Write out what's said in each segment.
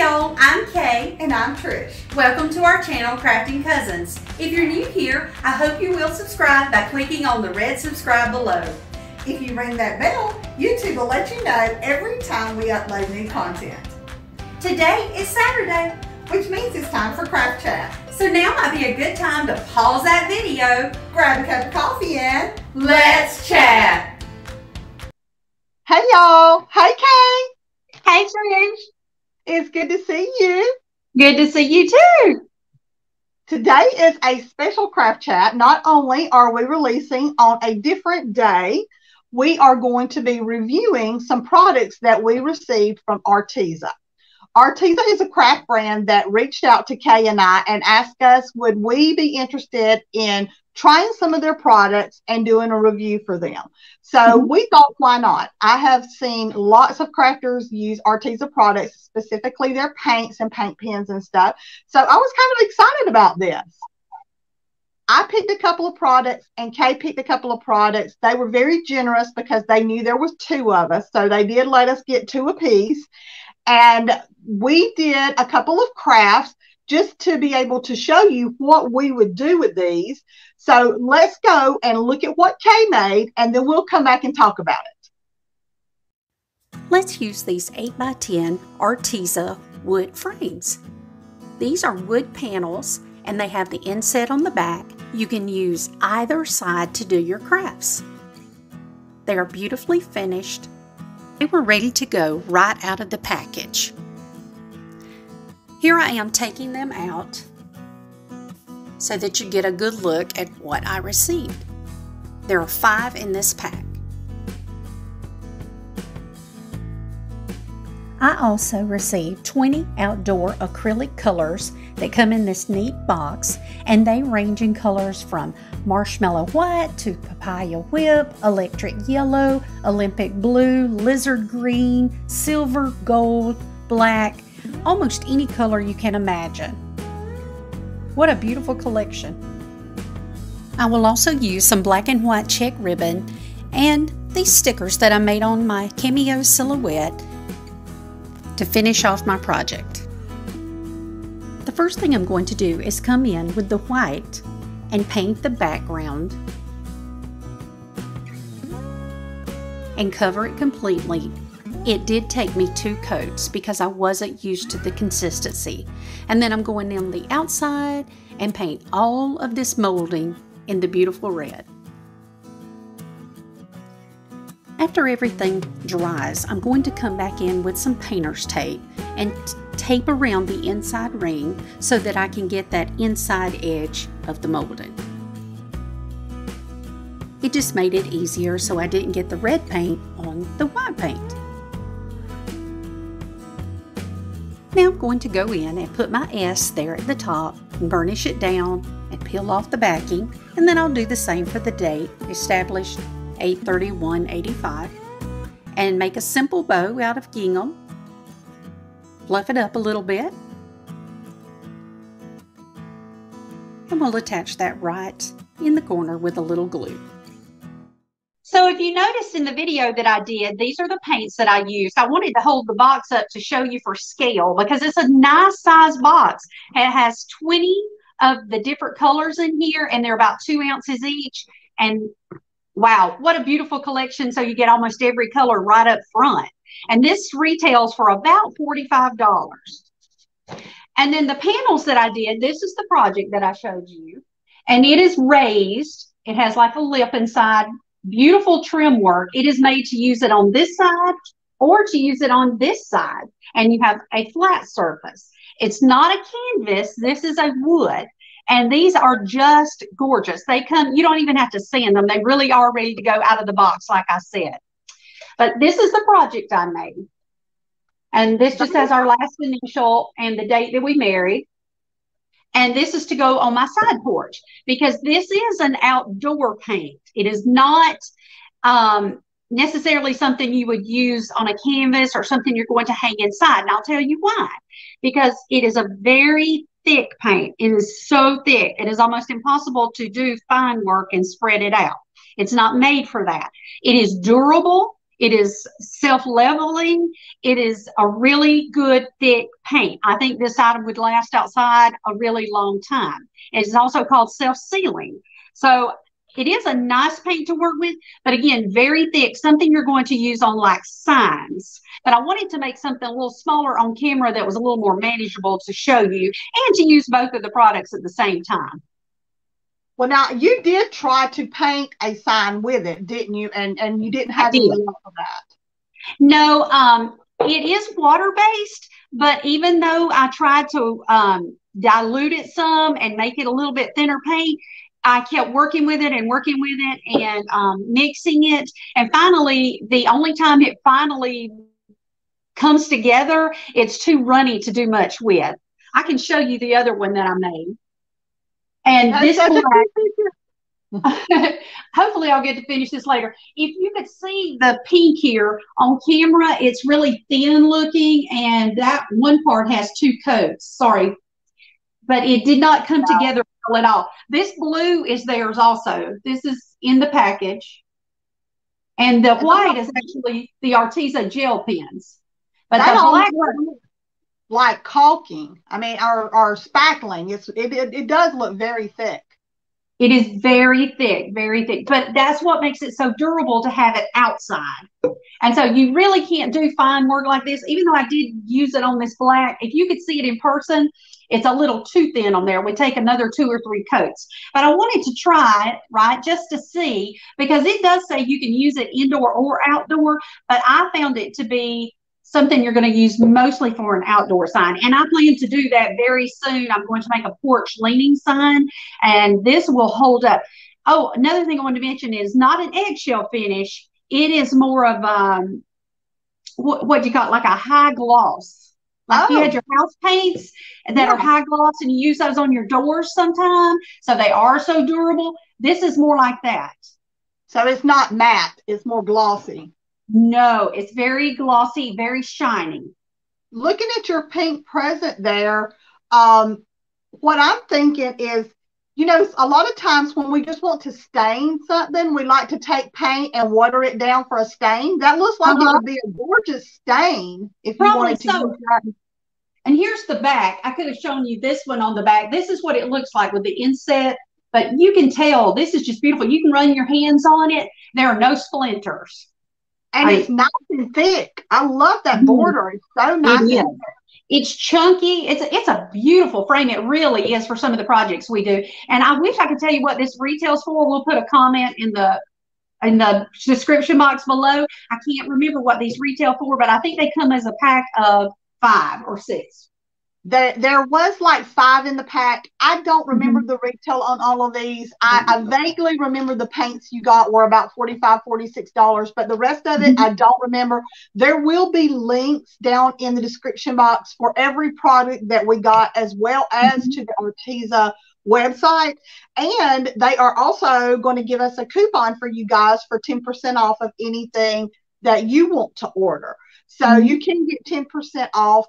y'all, I'm Kay. And I'm Trish. Welcome to our channel, Crafting Cousins. If you're new here, I hope you will subscribe by clicking on the red subscribe below. If you ring that bell, YouTube will let you know every time we upload new content. Today is Saturday, which means it's time for Craft Chat. So now might be a good time to pause that video, grab a cup of coffee, and let's chat. Hey y'all. Hey Kay. Hey Trish. It's good to see you. Good to see you too. Today is a special Craft Chat. Not only are we releasing on a different day, we are going to be reviewing some products that we received from Arteza. Arteza is a craft brand that reached out to Kay and I and asked us, would we be interested in trying some of their products and doing a review for them? So we thought, why not? I have seen lots of crafters use Arteza products, specifically their paints and paint pens and stuff. So I was kind of excited about this. I picked a couple of products and Kay picked a couple of products. They were very generous because they knew there was two of us. So they did let us get two apiece. And we did a couple of crafts just to be able to show you what we would do with these. So let's go and look at what Kay made, and then we'll come back and talk about it. Let's use these 8x10 Arteza wood frames. These are wood panels, and they have the inset on the back. You can use either side to do your crafts. They are beautifully finished. They were ready to go right out of the package. Here I am taking them out so that you get a good look at what I received. There are 5 in this pack. I also received 20 outdoor acrylic colors that come in this neat box, and they range in colors from marshmallow white to papaya whip, electric yellow, Olympic blue, lizard green, silver, gold, black, almost any color you can imagine. What a beautiful collection. I will also use some black and white check ribbon and these stickers that I made on my cameo silhouette to finish off my project. The first thing I'm going to do is come in with the white and paint the background and cover it completely. It did take me 2 coats because I wasn't used to the consistency. And then I'm going in the outside and paint all of this molding in the beautiful red. After everything dries, I'm going to come back in with some painter's tape and tape around the inside ring so that I can get that inside edge of the molding. It just made it easier so I didn't get the red paint on the white paint. Now I'm going to go in and put my S there at the top and burnish it down and peel off the backing, and then I'll do the same for the date, established 8/31/85, and make a simple bow out of gingham, fluff it up a little bit, and we'll attach that right in the corner with a little glue. So if you noticed in the video that I did, these are the paints that I used. I wanted to hold the box up to show you for scale because it's a nice size box. It has 20 of the different colors in here, and they're about 2 ounces each. And wow, what a beautiful collection. So you get almost every color right up front. And this retails for about $45. And then the panels that I did, this is the project that I showed you. And it is raised. It has like a lip inside. Beautiful trim work. It is made to use it on this side or to use it on this side, and you have a flat surface. It's not a canvas. This is a wood, and these are just gorgeous. They come, you don't even have to sand them. They really are ready to go out of the box, like I said. But this is the project I made, and this just has our last initial and the date that we married. And this is to go on my side porch because this is an outdoor paint. It is not necessarily something you would use on a canvas or something you're going to hang inside. And I'll tell you why. Because it is a very thick paint. It is so thick. It is almost impossible to do fine work and spread it out. It's not made for that. It is durable. It is self-leveling. It is a really good thick paint. I think this item would last outside a really long time. It's also called self-sealing. So it is a nice paint to work with, but again, very thick, something you're going to use on like signs. But I wanted to make something a little smaller on camera that was a little more manageable to show you and to use both of the products at the same time. Well, now you did try to paint a sign with it, didn't you? And you didn't have any luck for that. No, it is water-based, but even though I tried to dilute it some and make it a little bit thinner paint, I kept working with it and mixing it. And finally, the only time it finally comes together, it's too runny to do much with. I can show you the other one that I made. And this hopefully I'll get to finish this later. If you could see the pink here on camera, it's really thin looking, and that one part has two coats. Sorry, but it did not come together well at all. This blue is theirs also. This is in the package. And the white is actually the Arteza gel pens. But the black one, like caulking, I mean, or spackling, it does look very thick. It is very thick, but that's what makes it so durable to have it outside. And so you really can't do fine work like this, even though I did use it on this black. If you could see it in person, it's a little too thin on there. We take another 2 or 3 coats. But I wanted to try it, right, just to see, because it does say you can use it indoor or outdoor, but I found it to be something you're going to use mostly for an outdoor sign. And I plan to do that very soon. I'm going to make a porch leaning sign, and this will hold up. Oh, another thing I wanted to mention is not an eggshell finish. It is more of what do you call it, like a high gloss. Like you had your house paints that are high gloss, and you use those on your doors sometimes, so they are so durable. This is more like that. So it's not matte, it's more glossy. No, it's very glossy, very shiny. Looking at your pink present there, what I'm thinking is, you know, a lot of times when we just want to stain something, we like to take paint and water it down for a stain. That looks like it would be a gorgeous stain if you wanted to use that. And here's the back. I could have shown you this one on the back. This is what it looks like with the inset, but you can tell this is just beautiful. You can run your hands on it. There are no splinters. And it's nice and thick. I love that border. It's so nice. It's chunky. It's a beautiful frame. It really is for some of the projects we do. And I wish I could tell you what this retails for. We'll put a comment in the description box below. I can't remember what these retail for, but I think they come as a pack of 5 or 6. There was like 5 in the pack. I don't remember the retail on all of these. I vaguely remember the paints you got were about $45, $46, but the rest of it, I don't remember. There will be links down in the description box for every product that we got, as well as to the Arteza website. And they are also going to give us a coupon for you guys for 10% off of anything that you want to order. So you can get 10% off.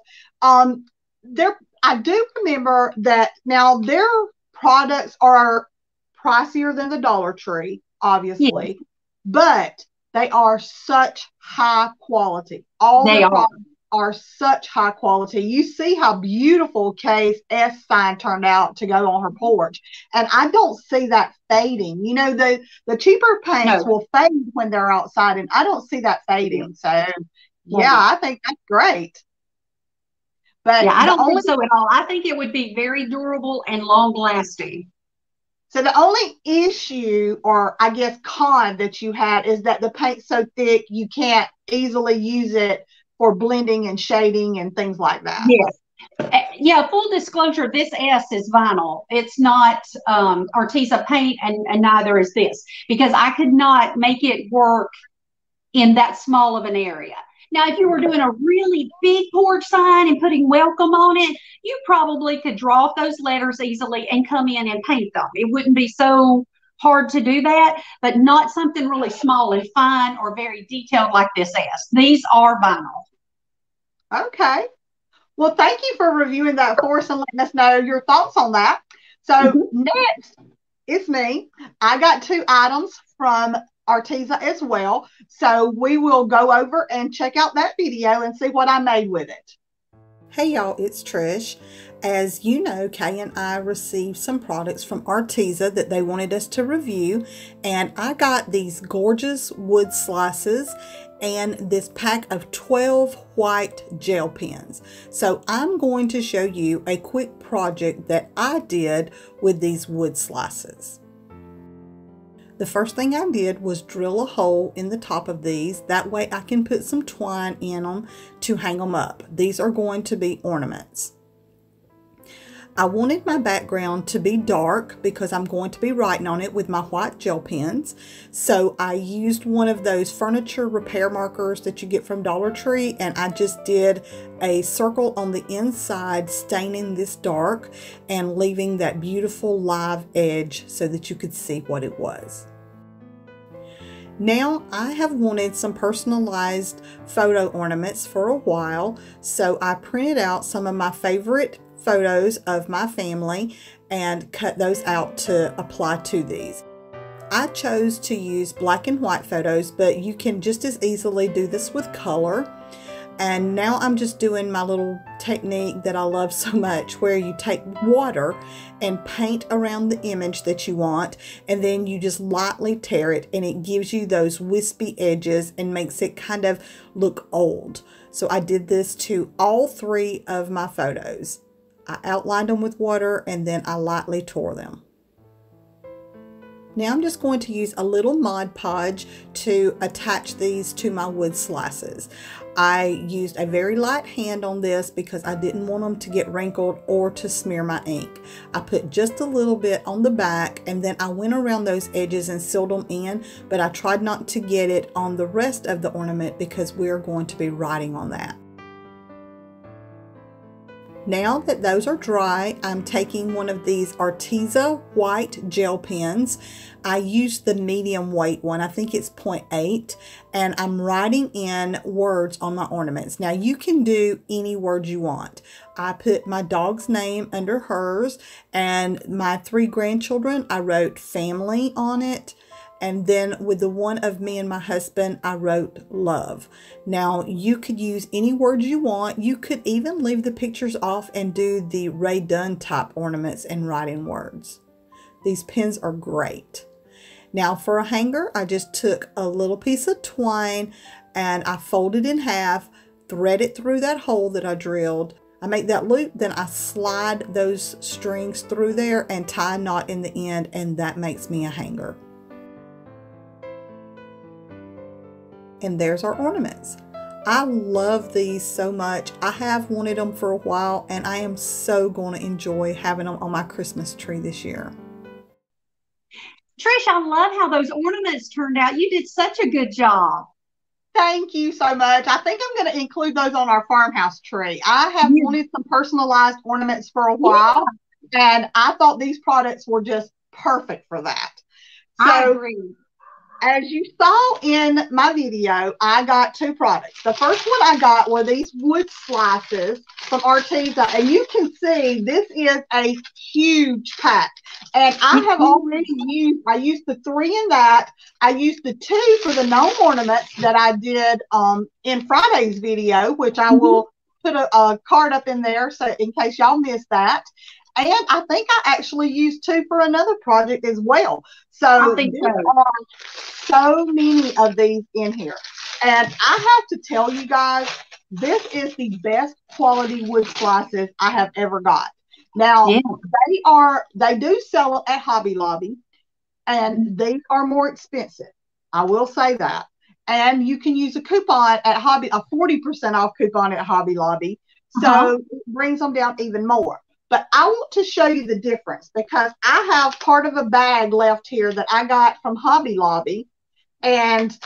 I do remember that now their products are pricier than the Dollar Tree, obviously, but they are such high quality. All the products are such high quality. You see how beautiful Kay's S sign turned out to go on her porch, and I don't see that fading. You know, the cheaper paints will fade when they're outside, and I don't see that fading. So yeah, I think that's great. But I don't think so at all. I think it would be very durable and long lasting. So the only issue, or I guess con, that you had is that the paint's so thick you can't easily use it for blending and shading and things like that. Yes. Yeah, full disclosure, this S is vinyl. It's not Arteza paint, and neither is this, because I could not make it work in that small of an area. Now, if you were doing a really big porch sign and putting welcome on it, you probably could draw off those letters easily and come in and paint them. It wouldn't be so hard to do that, but not something really small and fine or very detailed like this S. These are vinyl. Okay. Well, thank you for reviewing that for us and letting us know your thoughts on that. So next, it's me. I got 2 items from Arteza as well. So we will go over and check out that video and see what I made with it. Hey y'all, it's Trish. As you know, Kay and I received some products from Arteza that they wanted us to review, and I got these gorgeous wood slices and this pack of 12 white gel pens. So I'm going to show you a quick project that I did with these wood slices. The first thing I did was drill a hole in the top of these. That way I can put some twine in them to hang them up. These are going to be ornaments. I wanted my background to be dark because I'm going to be writing on it with my white gel pens. So I used one of those furniture repair markers that you get from Dollar Tree, and I just did a circle on the inside, staining this dark and leaving that beautiful live edge so that you could see what it was. Now I have wanted some personalized photo ornaments for a while, so I printed out some of my favorite photos of my family and cut those out to apply to these. I chose to use black and white photos, but you can just as easily do this with color. And now I'm just doing my little technique that I love so much, where you take water and paint around the image that you want, and then you just lightly tear it, and it gives you those wispy edges and makes it kind of look old. So I did this to all 3 of my photos. I outlined them with water and then I lightly tore them. Now I'm just going to use a little Mod Podge to attach these to my wood slices. I used a very light hand on this because I didn't want them to get wrinkled or to smear my ink. I put just a little bit on the back, and then I went around those edges and sealed them in, but I tried not to get it on the rest of the ornament because we're going to be writing on that. Now that those are dry, I'm taking one of these Arteza white gel pens. I used the medium weight one, I think it's 0.8, and I'm writing in words on my ornaments. Now you can do any word you want. I put my dog's name under hers, and my 3 grandchildren, I wrote family on it. And then with the one of me and my husband, I wrote love. Now you could use any words you want. You could even leave the pictures off and do the Ray Dunn type ornaments and write in words. These pens are great. Now for a hanger, I just took a little piece of twine and I folded in half, thread it through that hole that I drilled. I make that loop, then I slide those strings through there and tie a knot in the end, and that makes me a hanger. And there's our ornaments. I love these so much. I have wanted them for a while, and I am so going to enjoy having them on my Christmas tree this year. Trish, I love how those ornaments turned out. You did such a good job. Thank you so much. I think I'm going to include those on our farmhouse tree. I have wanted some personalized ornaments for a while, and I thought these products were just perfect for that. So, I agree. As you saw in my video, I got 2 products. The first one I got were these wood slices from Arteza, and you can see this is a huge pack. And I have already used the 3 in that. I used the 2 for the gnome ornaments that I did in Friday's video, which I will put a card up in there so in case y'all missed that. And I think I actually used 2 for another project as well. So there are so many of these in here. And I have to tell you guys, this is the best quality wood slices I have ever got. Now, they do sell them at Hobby Lobby, and these are more expensive. I will say that. And you can use a coupon at a 40% off coupon at Hobby Lobby. So it brings them down even more. But I want to show you the difference because I have part of a bag left here that I got from Hobby Lobby. And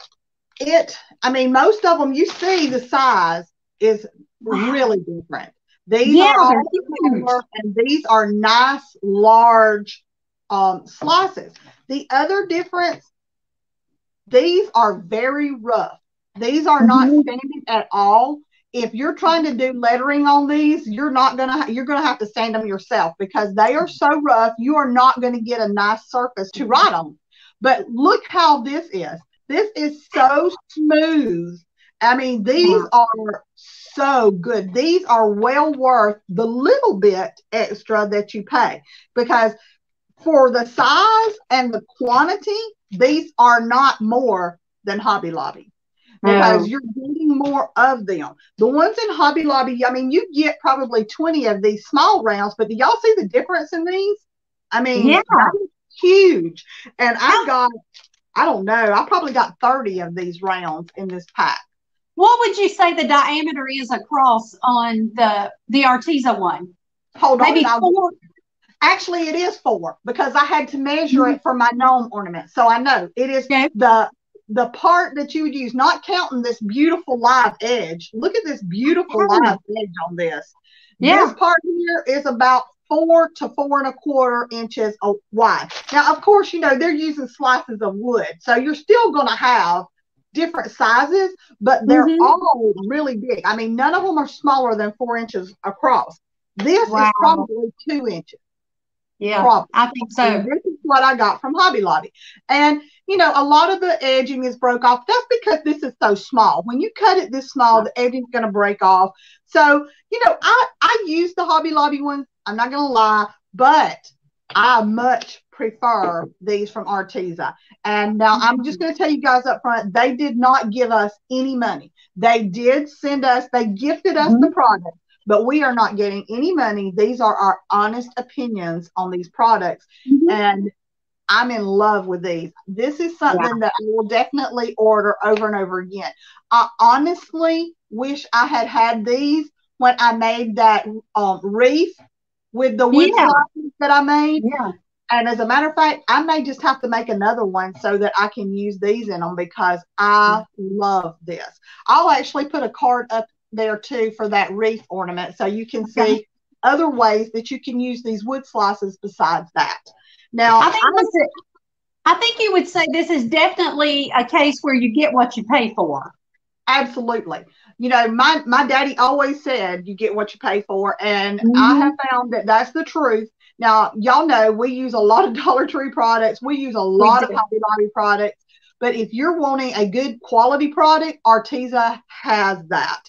most of them, you see the size is really different. These are all similar, and these are nice, large slices. The other difference, these are very rough. These are not sanded at all. If you're trying to do lettering on these, you're gonna have to sand them yourself because they are so rough. You are not going to get a nice surface to write on. But look how this is. This is so smooth. I mean, these are so good. These are well worth the little bit extra that you pay, because for the size and the quantity, these are not more than Hobby Lobby, because you're getting more of them. The ones in Hobby Lobby, I mean, you get probably 20 of these small rounds, but do y'all see the difference in these? I mean, that is huge. And I don't know, I probably got 30 of these rounds in this pack. What would you say the diameter is across on the Arteza one? Hold on. Maybe 4? Actually, it is 4, because I had to measure it for my gnome ornament. So I know it is the part that you would use, not counting this beautiful live edge. Look at this beautiful live edge on this. This part here is about 4 to 4 1/4 inches wide. Now, of course, you know, they're using slices of wood, so you're still going to have different sizes, but they're all really big. I mean, none of them are smaller than 4 inches across. This is probably 2 inches. Yeah, probably. I think so. And this is what I got from Hobby Lobby. And, you know, a lot of the edging is broke off. That's because this is so small. When you cut it this small, the edging is going to break off. So, you know, I use the Hobby Lobby ones. I'm not going to lie, but I much prefer these from Arteza. And now I'm just going to tell you guys up front, they did not give us any money. They did send us, they gifted us the product, but we are not getting any money. These are our honest opinions on these products. And I'm in love with these. This is something that I will definitely order over and over again. I honestly wish I had these when I made that wreath with the wood slices that I made. And as a matter of fact, I may just have to make another one so that I can use these in them, because I love this. I'll actually put a card up there too for that wreath ornament, so you can see other ways that you can use these wood slices besides that. Now, I think you would say this is definitely a case where you get what you pay for. Absolutely. You know, my daddy always said you get what you pay for, and I have found that that's the truth. Now, y'all know we use a lot of Dollar Tree products. We use a lot of Hobby Lobby products. But if you're wanting a good quality product, Arteza has that.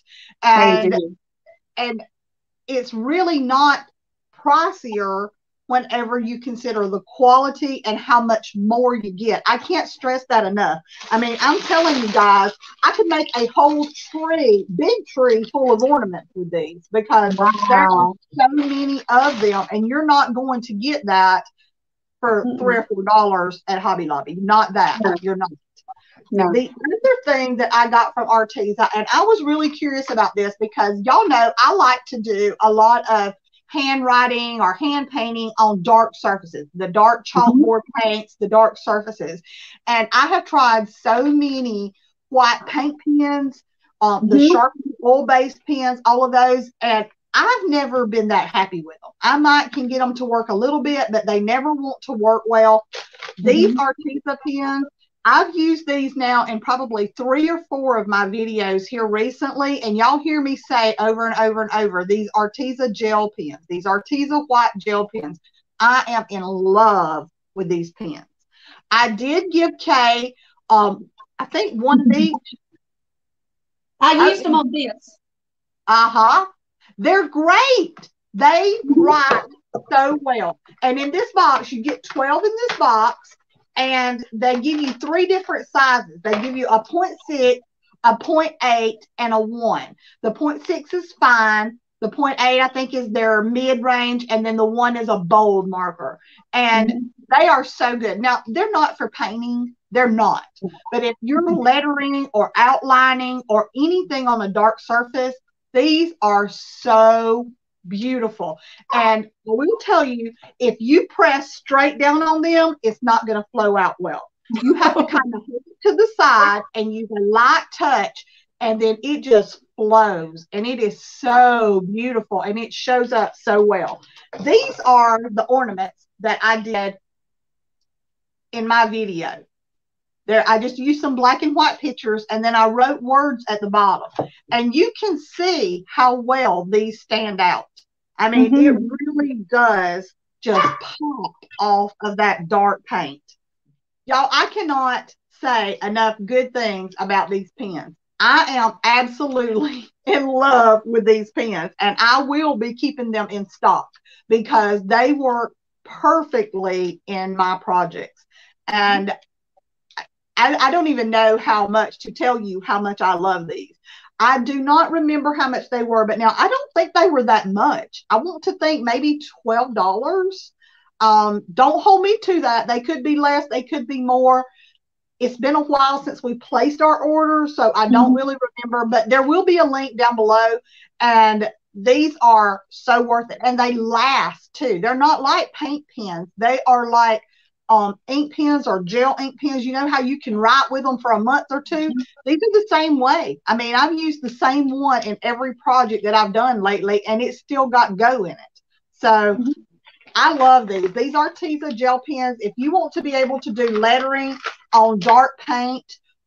And it's really not pricier whenever you consider the quality and how much more you get. I can't stress that enough. I mean, I'm telling you guys, I could make a whole tree, big tree full of ornaments with these, because there are so many of them, and you're not going to get that for $3 or $4 at Hobby Lobby. Not that. You're not. The other thing that I got from Arteza, and I was really curious about this, because y'all know I like to do a lot of handwriting or hand painting on dark surfaces, the dark chalkboard paints, the dark surfaces. And I have tried so many white paint pens, the Sharpie oil-based pens, all of those, and I've never been that happy with them. I can get them to work a little bit, but they never want to work well. These Arteza pens, I've used these now in probably 3 or 4 of my videos here recently, and y'all hear me say over and over and over, these Arteza gel pens, these Arteza white gel pens. I am in love with these pens. I did give Kay, I think one of each. I used them on this. They're great. They write so well. And in this box, you get 12 in this box. And they give you 3 different sizes. They give you a 0.6, a 0.8, and a 1. The 0.6 is fine. The 0.8, I think, is their mid-range. And then the 1 is a bold marker. And they are so good. Now, they're not for painting. They're not. But if you're lettering or outlining or anything on a dark surface, these are so beautiful. And I will tell you, if you press straight down on them, it's not going to flow out well. You have to kind of hold it to the side and use a light touch, and then it just flows, and it is so beautiful, and it shows up so well. These are the ornaments that I did in my video. There, I just used some black and white pictures, and then I wrote words at the bottom. And you can see how well these stand out. I mean, it really does just pop off of that dark paint. Y'all, I cannot say enough good things about these pens. I am absolutely in love with these pens, and I will be keeping them in stock because they work perfectly in my projects. And I don't even know how much to tell you how much I love these. I do not remember how much they were, but now I don't think they were that much. I want to think maybe $12. Don't hold me to that. They could be less, they could be more. It's been a while since we placed our order, so I don't really remember, but there will be a link down below. And these are so worth it. And they last too. They're not like paint pens. They are like ink pens or gel ink pens. You know how you can write with them for a month or two? These are the same way. I mean, I've used the same one in every project that I've done lately, and it's still got go in it. So I love these. These are Arteza gel pens. If you want to be able to do lettering on dark paint,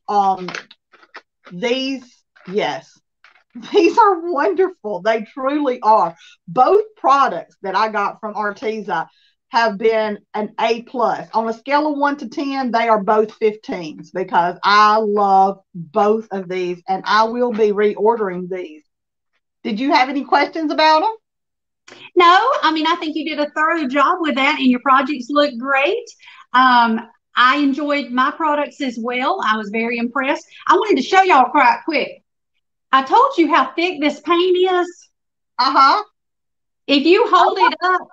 these, yes, these are wonderful. They truly are. Both products that I got from Arteza have been an A+. On a scale of 1 to 10, they are both 15s because I love both of these, and I will be reordering these. Did you have any questions about them? No, I mean, I think you did a thorough job with that, and your projects look great. I enjoyed my products as well. I was very impressed. I wanted to show y'all quite quick. I told you how thick this paint is. If you hold it up,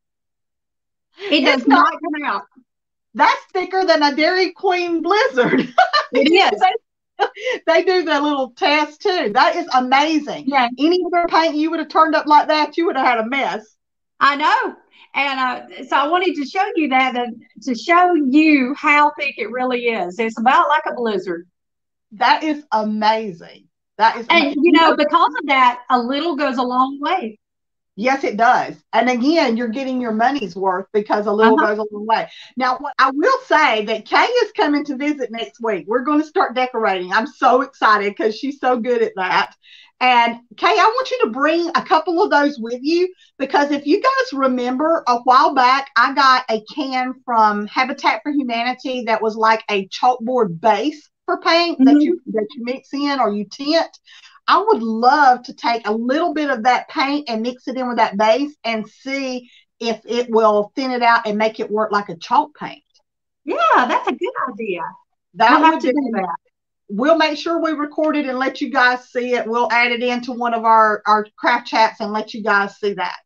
it does not come out. That's thicker than a Dairy Queen Blizzard. It is. They do their little test too. That is amazing. Yeah. Any other paint you would have turned up like that, you would have had a mess. I know. And so I wanted to show you that to show you how thick it really is. It's about like a blizzard. That is amazing. That is amazing. And, you know, because of that, a little goes a long way. Yes, it does. And again, you're getting your money's worth because a little goes a long way. Now, what I will say that Kay is coming to visit next week. We're going to start decorating. I'm so excited because she's so good at that. And Kay, I want you to bring a couple of those with you because if you guys remember a while back, I got a can from Habitat for Humanity that was like a chalkboard base for paint that you mix in or you tint. I would love to take a little bit of that paint and mix it in with that base and see if it will thin it out and make it work like a chalk paint. Yeah, that's a good idea. We'll have to do that. We'll make sure we record it and let you guys see it. We'll add it into one of our craft chats and let you guys see that.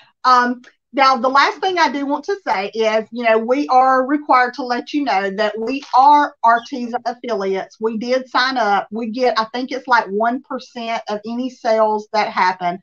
Now, the last thing I do want to say is, you know, we are required to let you know that we are Arteza affiliates. We did sign up. We get, I think it's like 1% of any sales that happen.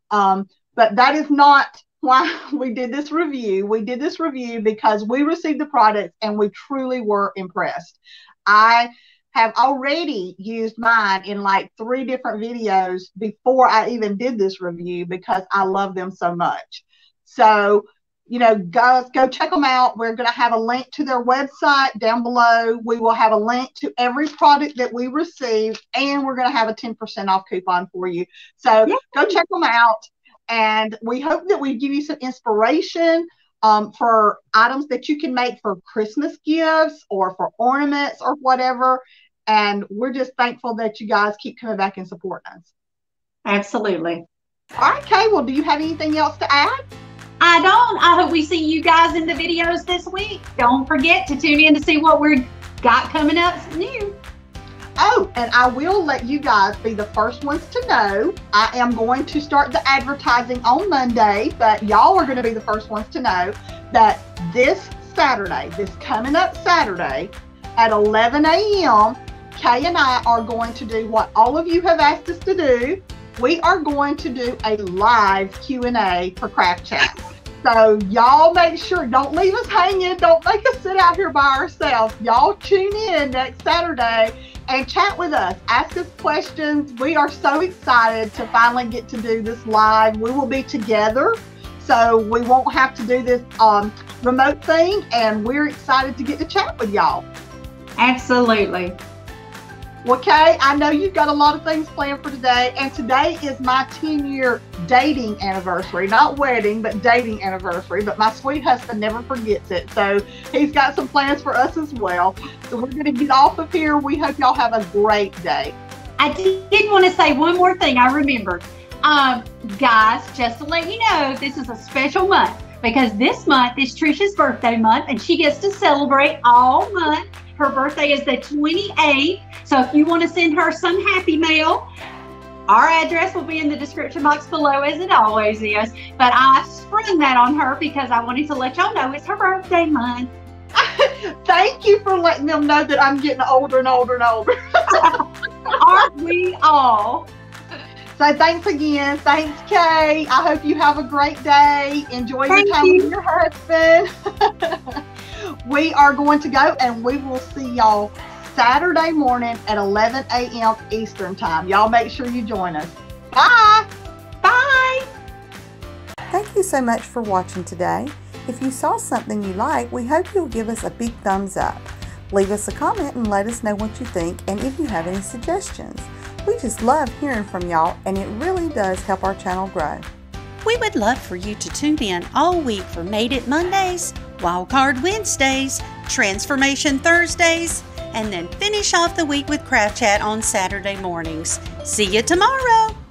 But that is not why we did this review. We did this review because we received the products and we truly were impressed. I have already used mine in like 3 different videos before I even did this review because I love them so much. So, you know, guys, go check them out. We're going to have a link to their website down below. We will have a link to every product that we receive, and we're going to have a 10% off coupon for you. So go check them out. And we hope that we give you some inspiration for items that you can make for Christmas gifts or for ornaments or whatever. And we're just thankful that you guys keep coming back and supporting us. Absolutely. All right, Kay, well, do you have anything else to add? I don't. I hope we see you guys in the videos this week. Don't forget to tune in to see what we've got coming up new. Oh, and I will let you guys be the first ones to know. I am going to start the advertising on Monday, but y'all are going to be the first ones to know that this Saturday, this coming up Saturday at 11 a.m., Kay and I are going to do what all of you have asked us to do. We are going to do a live Q&A for Craft Chat. So y'all make sure, don't leave us hanging. Don't make us sit out here by ourselves. Y'all tune in next Saturday and chat with us. Ask us questions. We are so excited to finally get to do this live. We will be together, so we won't have to do this remote thing, and we're excited to get to chat with y'all. Absolutely. Well, Kay, I know you've got a lot of things planned for today, and today is my 10-year dating anniversary. Not wedding, but dating anniversary. But my sweet husband never forgets it, so he's got some plans for us as well. So we're going to get off of here. We hope y'all have a great day. I did want to say one more thing I remembered. Guys, just to let you know, this is a special month because this month is Trisha's birthday month, and she gets to celebrate all month. Her birthday is the 28th, so if you want to send her some happy mail, our address will be in the description box below, as it always is. But I sprung that on her because I wanted to let y'all know it's her birthday month. Thank you for letting them know that I'm getting older and older and older. Aren't we all? So thanks again. Thanks, Kay. I hope you have a great day. Enjoy your time with your husband. We are going to go, and we will see y'all Saturday morning at 11 a.m. Eastern time. Y'all make sure you join us. Bye. Bye. Thank you so much for watching today. If you saw something you like, we hope you'll give us a big thumbs up. Leave us a comment and let us know what you think, and if you have any suggestions. We just love hearing from y'all, and it really does help our channel grow. We would love for you to tune in all week for Made It Mondays, Wildcard Wednesdays, Transformation Thursdays, and then finish off the week with Craft Chat on Saturday mornings. See you tomorrow!